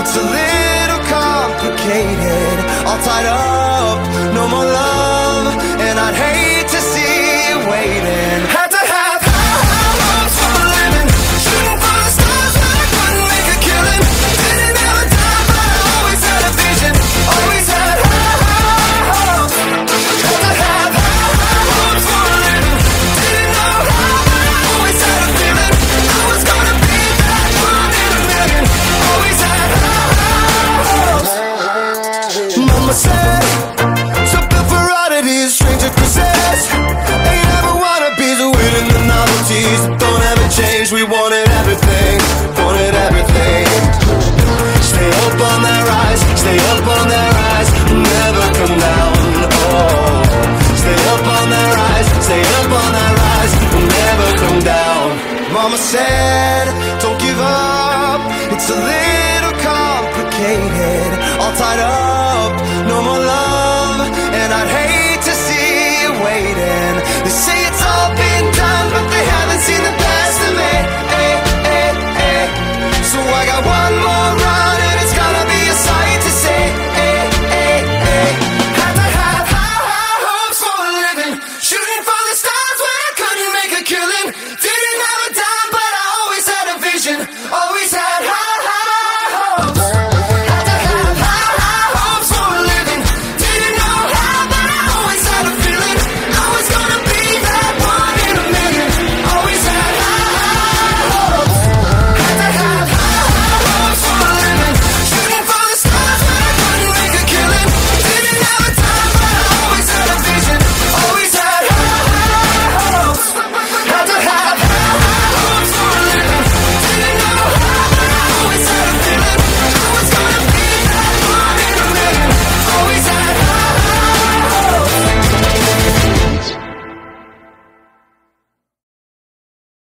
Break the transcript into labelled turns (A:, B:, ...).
A: It's a little complicated, all tied up, no more love, and I'd hate to see you waiting. Had to have high hopes for a living, shooting for the stars when I couldn't make a killing. Didn't ever die, but I always had a vision, always had high hopes. Had to have high hopes for a living, didn't know how, but I always had a feeling I was gonna be that one in a million. Always had high hopes. Mama said, something for oddities, stranger possess. Ain't never wannabes, winning the novelties that don't ever change. We wanted everything, wanted everything. Stay up on that rise, stay up on that rise, never come down. Oh, stay up on that rise, stay up on that rise, never come down. Mama said, don't give up, it's a little complicated, all tied up,